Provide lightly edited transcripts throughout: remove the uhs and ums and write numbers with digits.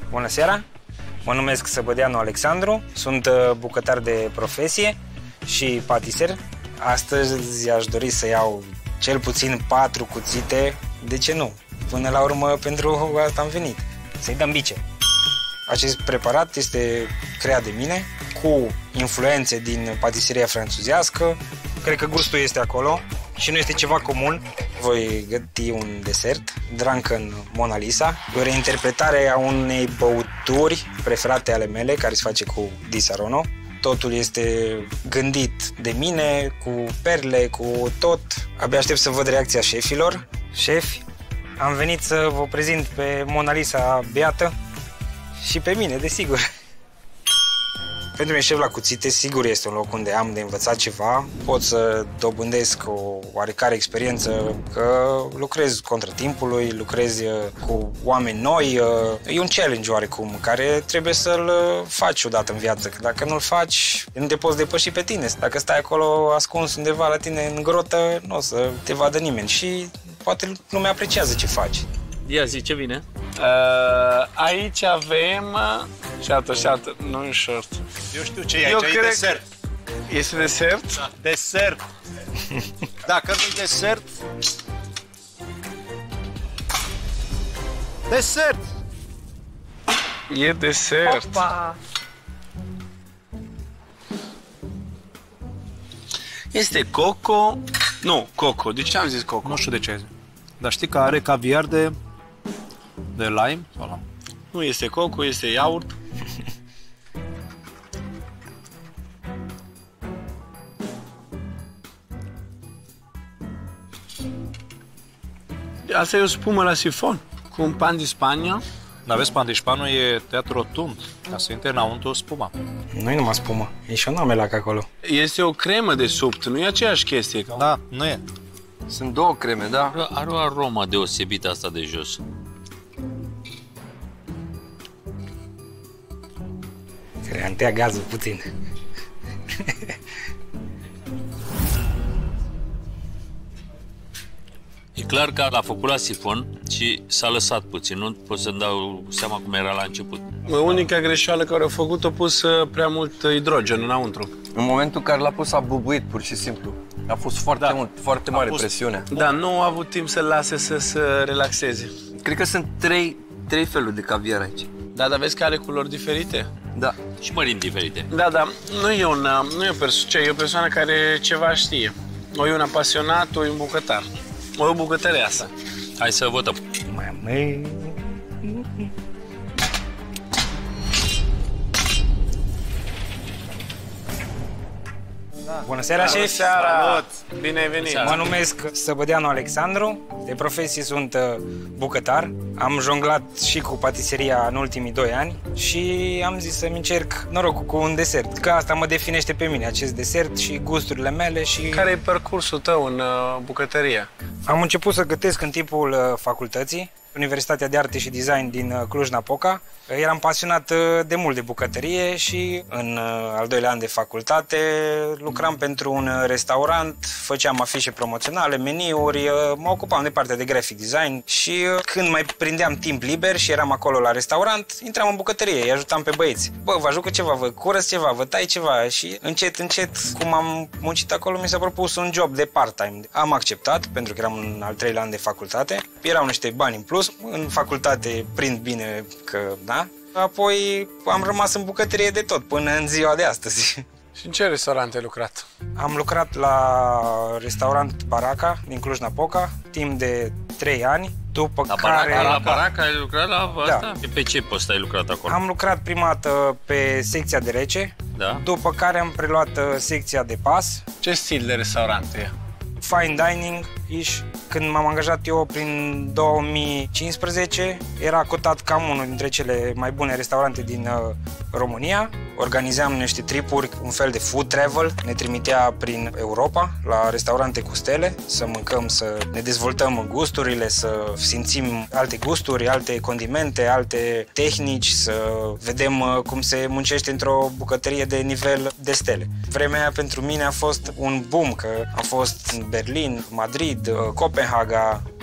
Bună seara! Mă numesc Săbădeanu Alexandru, sunt bucătar de profesie și patiser. Astăzi aș dori să iau cel puțin 4 cuțite, de ce nu? Până la urmă, pentru asta am venit, să-i dăm bice. Acest preparat este creat de mine, cu influențe din patiseria franțuzească. Cred că gustul este acolo și nu este ceva comun. Voi găti un desert, Drunken Mona Lisa, o reinterpretare a unei băuturi preferate ale mele, care se face cu Disaronno. Totul este gândit de mine, cu perle, cu tot. Abia aștept să văd reacția șefilor. Șefi, am venit să vă prezint pe Mona Lisa beată și pe mine, desigur. Pentru mine, șef la cuțite, sigur este un loc unde am de învățat ceva. Pot să dobândesc o oarecare experiență, că lucrez contra timpului, lucrez cu oameni noi. E un challenge oarecum, care trebuie să-l faci odată în viață. Că dacă nu-l faci, nu te poți depăși pe tine. Dacă stai acolo ascuns undeva la tine în grotă, nu o să te vadă nimeni și poate lumea apreciază ce faci. Ia zi, ce vine? Aici avem... Șată, nu e short. Eu știu ce e aici, e desert. Este desert? Da. Desert. Dacă nu desert... Desert! E desert. Opa! Este coco... Nu, coco. De ce am zis coco? Nu știu de ce ai zis. Dar știi că are caviar de lime? Sau la... Nu este coco, este iaurt. Asta e o spumă la sifon, cu un pan din Spania. Dar vezi, pan de Spano e teatru rotund, ca să intre înăuntru spuma. Nu e numai spumă, e și un amelac acolo. Este o cremă de supt, nu e aceeași chestie. Da, nu e. Sunt două creme, da? Are o aromă deosebită asta de jos. Am tăiat gazul puțin. E clar că l-a făcut la sifon și s-a lăsat puțin. Nu pot să-mi dau seama cum era la început. Unica greșeală care a făcut-o pus prea mult hidrogen înăuntru. În momentul în care l-a pus a bubuit, pur și simplu. A fost foarte mult, foarte mare presiunea. Da, nu a avut timp să-l lase să se relaxeze. Cred că sunt trei feluri de caviar aici. Da, dar vezi că are culori diferite? Da. Și mărimi diferite. Da, nu e o persoană care ceva știe. O e un apasionat, o e un bucătar. O e o bucătăreasă. Hai să votăm. Mamă. Bună seara, șef! Seara! Bine ai venit! Mă numesc Săbădeanu Alexandru, de profesie sunt bucătar. Am jonglat și cu patiseria în ultimii 2 ani și am zis să-mi încerc norocul cu un desert. Că asta mă definește pe mine, acest desert și gusturile mele și... Care e parcursul tău în bucătărie? Am început să gătesc în timpul facultății, Universitatea de Arte și Design din Cluj-Napoca. Eram pasionat de mult de bucătărie și în al 2-lea an de facultate lucram pentru un restaurant, făceam afișe promoționale, meniuri, mă ocupam de partea de graphic design și când mai prindeam timp liber și eram acolo la restaurant, intram în bucătărie, îi ajutam pe băieți. Bă, vă ajucă ceva, vă curăț ceva, vă tai ceva și încet, cum am muncit acolo, mi s-a propus un job de part-time. Am acceptat, pentru că eram în al 3-lea an de facultate, erau niște bani în plus, în facultate prind bine că, da? Apoi am rămas în bucătărie de tot, până în ziua de astăzi. Și în ce restaurant ai lucrat? Am lucrat la restaurant Baraca din Cluj-Napoca, timp de 3 ani, după care... La Baraca ai lucrat la asta? Da. Pe ce post ai lucrat acolo? Am lucrat prima dată pe secția de rece, Da. după care am preluat secția de pas. Ce stil de restaurant e? Fine dining-ish. Când m-am angajat eu prin 2015, era cotat cam unul dintre cele mai bune restaurante din România. Organizam niște tripuri, un fel de food travel. Ne trimitea prin Europa, la restaurante cu stele, să mâncăm, să ne dezvoltăm gusturile, să simțim alte gusturi, alte condimente, alte tehnici, să vedem cum se muncește într-o bucătărie de nivel de stele. Vremea aia pentru mine a fost un boom, că am fost în Berlin, Madrid, Copenhaga,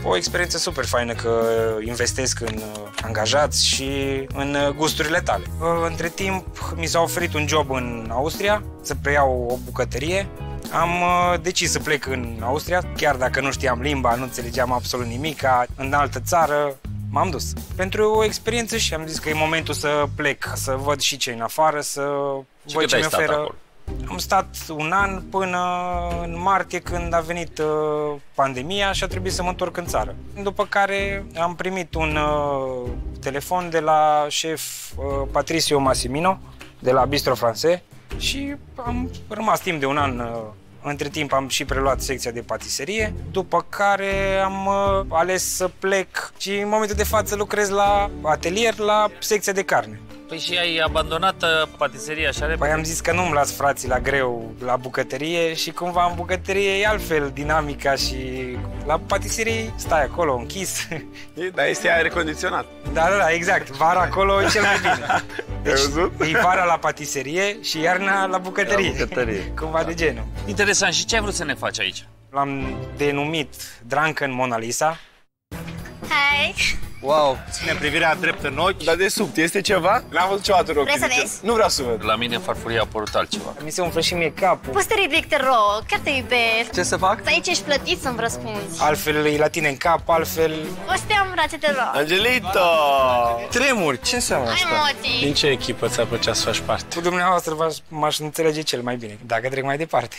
o experiență super faină că investesc în angajați și în gusturile tale. Între timp mi s-a oferit un job în Austria, să preiau o bucătărie. Am decis să plec în Austria, chiar dacă nu știam limba, nu înțelegeam absolut nimic, în altă țară. M-am dus pentru o experiență și am zis că e momentul să plec, să văd și ce în afară, să văd ce mi oferă. Am stat un an până în martie, când a venit pandemia și a trebuit să mă întorc în țară. După care am primit un telefon de la șef Patricio Massimino, de la Bistro Francais, și am rămas timp de un an. Între timp am și preluat secția de patiserie, după care am ales să plec și în momentul de față lucrez la atelier, la secția de carne. Păi și ai abandonat patiseria așa repede? Păi am zis că nu-mi las frații la greu la bucătărie și cumva în bucătărie e altfel dinamica și la patiserie stai acolo închis. Dar este aer condiționat. Da, exact. Vara acolo e cel mai bine. Deci e vara la patiserie și iarna la bucătărie. La bucătărie. Cumva de genul. Interesant. Și ce ai vrut să ne faci aici? L-am denumit Drunken Mona Lisa. Hai! Wow! Ține privirea drept în ochi. Dar de sub, este ceva? N-am văzut niciodată în Vrei să vezi? Nu vreau să văd. La mine în farfurie a apărut altceva. Mi se umflă și mie capul. Poți să te ridic, te rog, chiar te iubesc. Ce să fac? Aici ești plătit să-mi răspunzi. Altfel e la tine în cap, altfel... O să te am în brațe, te rog. Angelito! Tremuri, ce înseamnă Hai, asta? Moti! Din ce echipă ți-ar plăcea să faci parte? Cu dumneavoastră m-aș înțelege cel mai bine, dacă trec mai departe.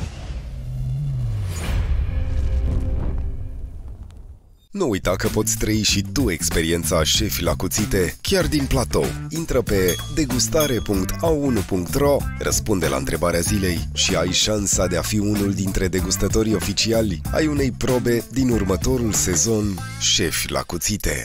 Nu uita că poți trăi și tu experiența Șefi la cuțite chiar din platou. Intră pe degustare.au1.ro, răspunde la întrebarea zilei și ai șansa de a fi unul dintre degustătorii oficiali ai unei probe din următorul sezon Șefi la cuțite.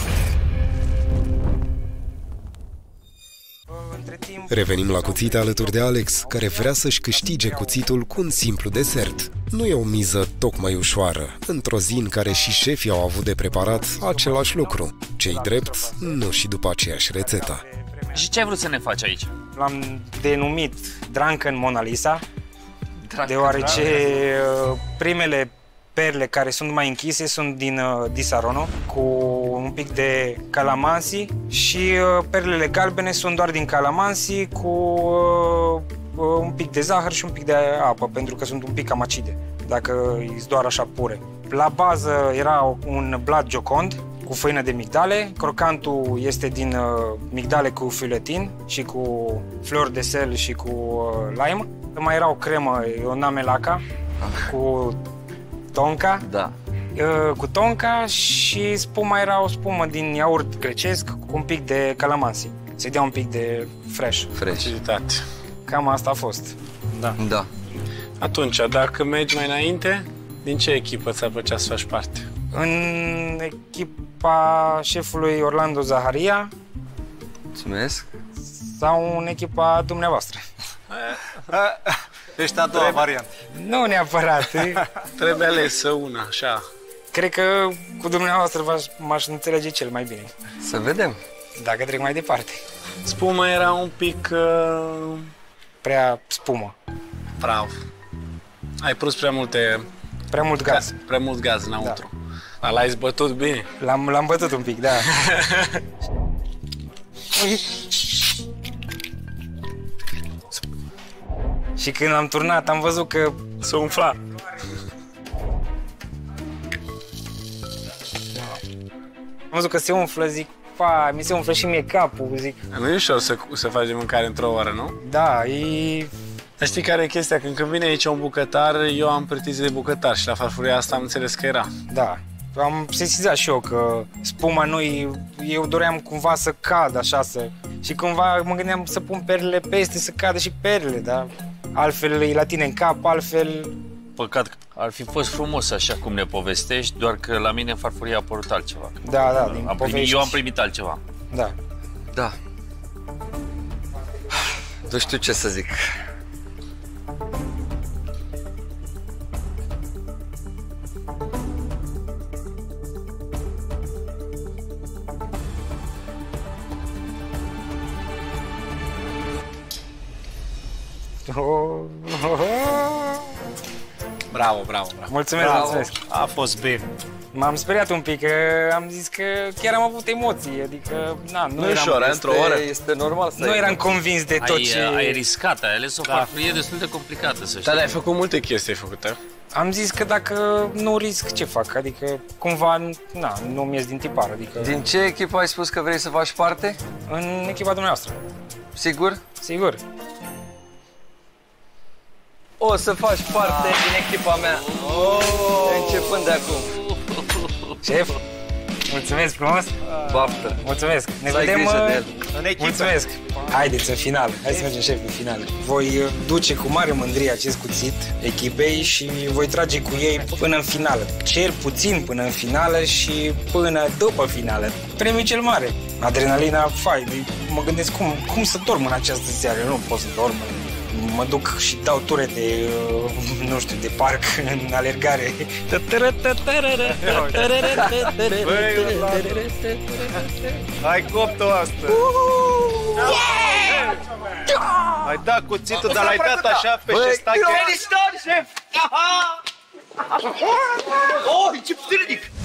Revenim la cuțite alături de Alex, care vrea să-și câștige cuțitul cu un simplu desert. Nu e o miză tocmai ușoară, într-o zi în care și șefii au avut de preparat același lucru. Ce-i drept, nu și după aceeași rețetă. Și ce ai vrut să ne faci aici? L-am denumit Drunken Mona Lisa, deoarece primele perle care sunt mai închise sunt din Di Saronno, cu un pic de calamansi, și perlele galbene sunt doar din calamansi, cu un pic de zahăr și un pic de apă, pentru că sunt un pic cam acide, dacă e doar așa pure. La bază era un blat Giocond cu făină de migdale, crocantul este din migdale cu filetin și cu flori de sel și cu lime. Mai era o cremă, o namelaca, cu tonka, Da. cu tonka, și spuma era o spumă din iaurt grecesc cu un pic de calamansi. Se dea un pic de fresh. Facilitate. Cam asta a fost. Da. Atunci, dacă mergi mai înainte, din ce echipă ți-ar plăcea să faci parte? În echipa șefului Orlando Zaharia Mulțumesc. sau în echipa dumneavoastră? Ești a doua variantă. Nu neapărat. Trebuie alesă una, așa. Cred că cu dumneavoastră m-aș înțelege cel mai bine, Să vedem. dacă trec mai departe. Spuma era un pic... Prea spumă, Bravo. Ai pus prea multe... prea mult gaz. Prea mult gaz înăuntru. Dar l-ai zbătut bine. L-am bătut un pic, da. Și când am turnat, am văzut că S-a umflat. se umflă, zic, pa, mi se umflă și mie capul, zic, Nu e ușor să faci de mâncare într-o oră, nu? da, e... Dar știi care e chestia? Când vine aici un bucătar, eu am pretizii de bucătar și la farfuria asta am înțeles că era. Da, am sesizat și eu că spuma nu-i... Eu doream cumva să cad așa, și cumva mă gândeam să pun perlele peste, să cadă și perlele, da? Altfel e la tine în cap, altfel... Păcat că ar fi fost frumos așa cum ne povestești, doar că la mine în farfurie a apărut altceva. Da, din povești. Eu am primit altceva. Da. Da. Nu știu ce să zic. Bravo. Mulțumesc, mulțumesc. A fost bine. M-am speriat un pic, că am zis că chiar am avut emoții, adică nu e ușor, într-o oră. Este normal să nu eram convins de tot ce... Ai riscat, ai ales o farfurie destul de complicată, să știi. Dar ai făcut multe chestii, ai făcut, Am zis că dacă nu risc, ce fac? Adică cumva, nu-mi ies din tipar, adică... Din ce echipă ai spus că vrei să faci parte? În echipa dumneavoastră. Sigur? Sigur. O să faci parte din echipa mea. Începând de acum. Șef, mulțumesc frumos. Baftă. Mulțumesc. Ne să vedem în echipă. Mulțumesc. Haideți în final. Hai să mergem, șef, în final. Voi duce cu mare mândrie acest cuțit echipei și voi trage cu ei până în finală. Cel puțin până în finală și până după finală. Premiul cel mare. Adrenalina, mă gândesc cum să dorm în această seară. Eu nu pot să dorm. Mă duc și dau ture de, nu știu, de parc în alergare. Ai copt-o asta. Ai dat cuțitul, dar l-ai dat așa pe șestache. Băi, șef! Oh, ce puternic!